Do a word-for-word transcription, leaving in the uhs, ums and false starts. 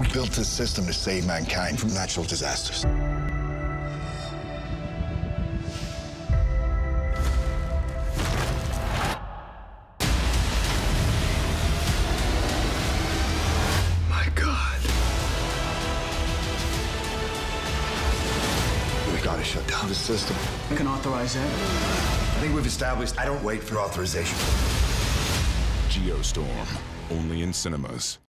built this system to save mankind from natural disasters. My God. We gotta shut down the system. You can authorize that. I think we've established I don't wait for authorization. Geostorm, only in cinemas.